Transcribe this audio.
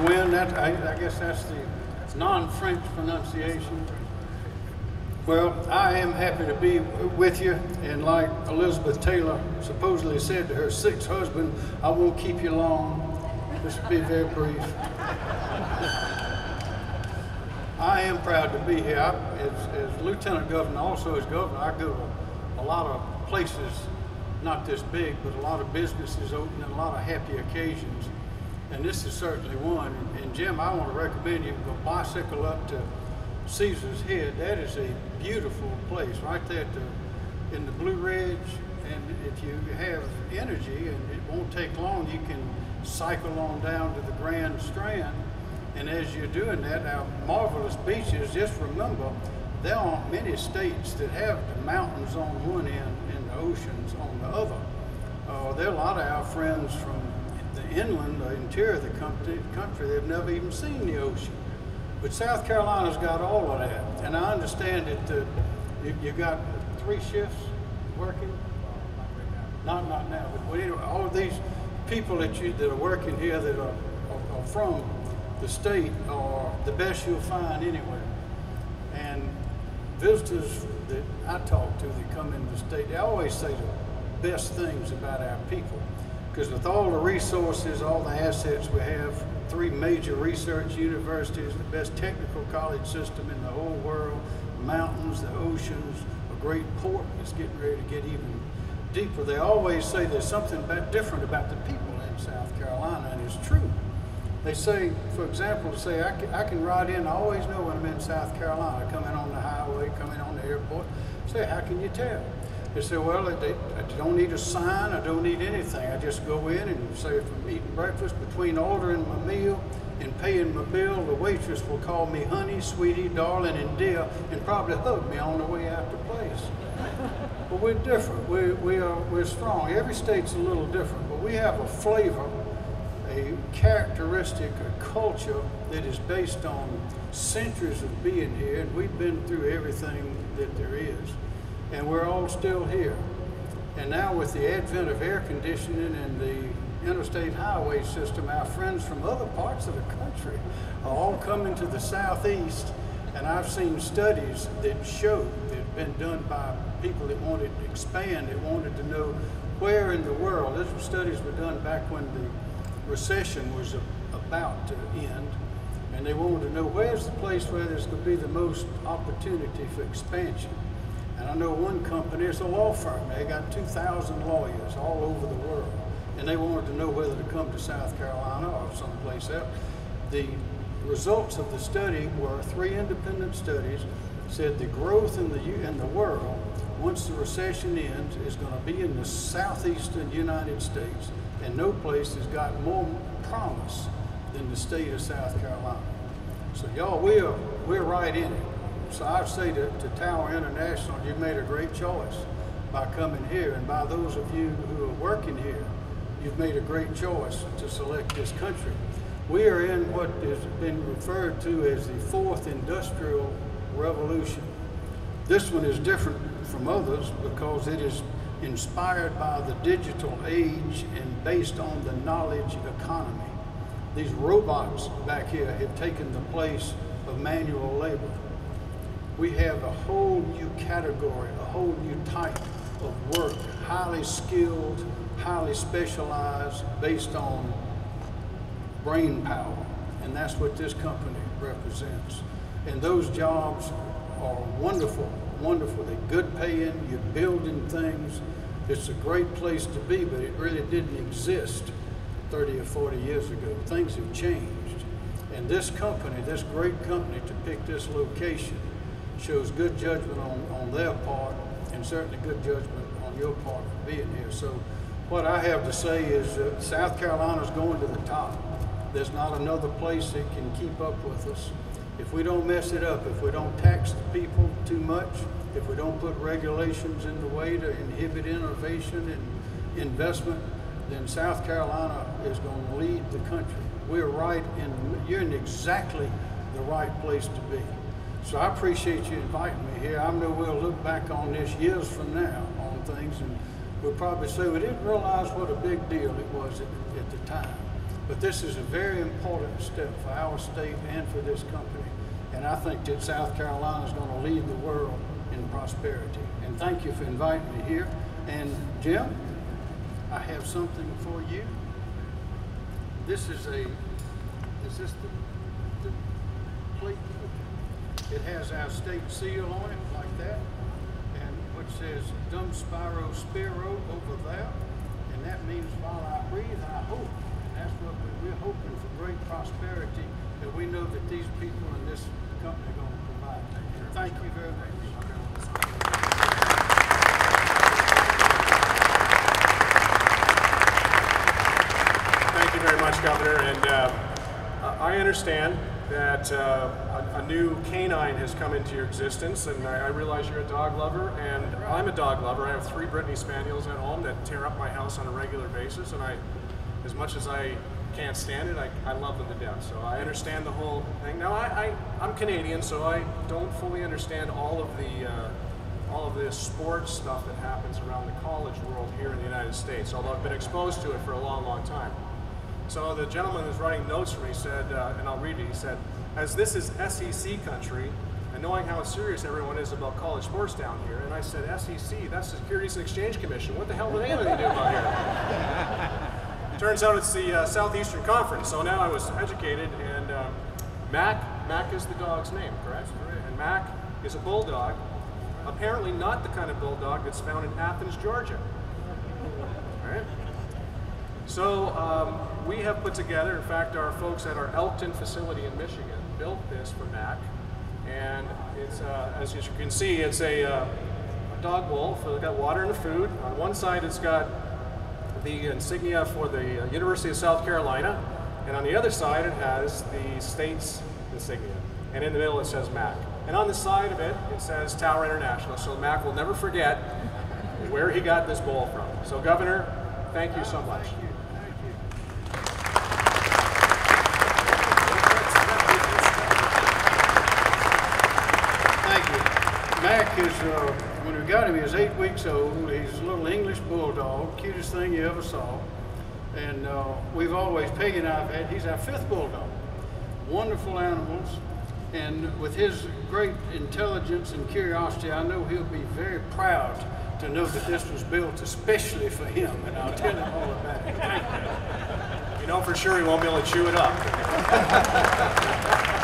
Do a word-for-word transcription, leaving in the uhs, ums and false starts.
Gwen, that, I, I guess that's the non-French pronunciation. Well, I am happy to be with you, and like Elizabeth Taylor supposedly said to her sixth husband, I won't keep you long. This will be very brief. I am proud to be here. I, as, as Lieutenant Governor, also as Governor, I go to a lot of places, not this big, but a lot of businesses open and a lot of happy occasions. And this is certainly one. And Jim, I want to recommend you go bicycle up to Caesar's Head. That is a beautiful place right there at the, in the Blue Ridge. And if you have energy, and it won't take long, you can cycle on down to the Grand Strand. And as you're doing that, our marvelous beaches, just remember, there aren't many states that have the mountains on one end and the oceans on the other. Uh, there are a lot of our friends from the inland, the interior of the country, country, they've never even seen the ocean. But South Carolina's got all of that. And I understand that uh, you, you got three shifts working? Not, not now, but anyway, all of these people that, you, that are working here that are, are, are from the state are the best you'll find anywhere. And visitors that I talk to that come into the state, they always say the best things about our people. Because with all the resources, all the assets we have, three major research universities, the best technical college system in the whole world, mountains, the oceans, a great port that's getting ready to get even deeper. They always say there's something about, different about the people in South Carolina, and it's true. They say, for example, say, I can, I can ride in, I always know when I'm in South Carolina, coming on the highway, coming on the airport. Say, how can you tell? They say, well, they, I don't need a sign, I don't need anything. I just go in and say, if I'm eating breakfast, between ordering my meal and paying my bill, the waitress will call me honey, sweetie, darling, and dear, and probably hug me on the way out the place. But we're different, we, we are, we're strong. Every state's a little different, but we have a flavor, a characteristic, a culture that is based on centuries of being here, and we've been through everything that there is. And we're all still here. And now with the advent of air conditioning and the interstate highway system, our friends from other parts of the country are all coming to the southeast. And I've seen studies that show, that have been done by people that wanted to expand, that wanted to know where in the world. Those studies were done back when the recession was about to end. And they wanted to know where's the place where there's going to be the most opportunity for expansion. And I know one company, it's a law firm, they got two thousand lawyers all over the world, and they wanted to know whether to come to South Carolina or someplace else. The results of the study were three independent studies, said the growth in the, in the world, once the recession ends, is going to be in the southeastern United States, and no place has got more promise than the state of South Carolina. So y'all, we're, we're right in it. So I say to, to Tower International, you've made a great choice by coming here, and by those of you who are working here, you've made a great choice to select this country. We are in what has been referred to as the fourth industrial revolution. This one is different from others because it is inspired by the digital age and based on the knowledge economy. These robots back here have taken the place of manual labor. We have a whole new category, a whole new type of work, highly skilled, highly specialized, based on brain power. And that's what this company represents. And those jobs are wonderful, wonderful. They're good paying, you're building things. It's a great place to be, but it really didn't exist thirty or forty years ago. Things have changed. And this company, this great company, to pick this location shows good judgment on, on their part, and certainly good judgment on your part for being here. So what I have to say is uh, South Carolina's going to the top. There's not another place that can keep up with us. If we don't mess it up, if we don't tax the people too much, if we don't put regulations in the way to inhibit innovation and investment, then South Carolina is going to lead the country. We're right in, you're in exactly the right place to be. So I appreciate you inviting me here. I know we'll look back on this years from now on things, and we'll probably say we didn't realize what a big deal it was at, at the time. But this is a very important step for our state and for this company. And I think that South Carolina is going to lead the world in prosperity. And thank you for inviting me here. And Jim, I have something for you. This is a, is this the, the plate? It has our state seal on it like that, and which says Dum Spiro Spiro over there. And that means while I breathe, I hope. And that's what we, we're hoping for, great prosperity that we know that these people in this company are going to provide. Thank you very much. Thank you very much, Governor. And uh, I understand that uh, a, a new canine has come into your existence, and I, I realize you're a dog lover, and I'm a dog lover. I have three Brittany Spaniels at home that tear up my house on a regular basis, and I, as much as I can't stand it, I, I love them to death. So I understand the whole thing. Now, I, I, I'm Canadian, so I don't fully understand all of the uh, all of the sports stuff that happens around the college world here in the United States, although I've been exposed to it for a long, long time. So the gentleman who's writing notes for me said, uh, and I'll read it, he said, as this is S E C country, and knowing how serious everyone is about college sports down here, and I said, S E C, that's the Securities and Exchange Commission. What the hell do they have to do about here? Turns out it's the uh, Southeastern Conference, so now I was educated, and uh, Mac, Mac is the dog's name, correct? And Mac is a bulldog, apparently not the kind of bulldog that's found in Athens, Georgia. All right? So um, we have put together, in fact, our folks at our Elkton facility in Michigan built this for Mac, and it's, uh, as you can see, it's a, uh, a dog bowl. For, it's got water and food. On one side, it's got the insignia for the uh, University of South Carolina, and on the other side, it has the state's insignia, and in the middle, it says Mac. And on the side of it, it says Tower International, so Mac will never forget where he got this bowl from. So, Governor, thank you so much. Thank you. Mac is, uh, when we got him, he was eight weeks old. He's a little English bulldog, cutest thing you ever saw. And uh, we've always, Peggy and I have had, he's our fifth bulldog. Wonderful animals. And with his great intelligence and curiosity, I know he'll be very proud to know that this was built especially for him. And I'll tell him all about it. You know for sure he won't be able to chew it up.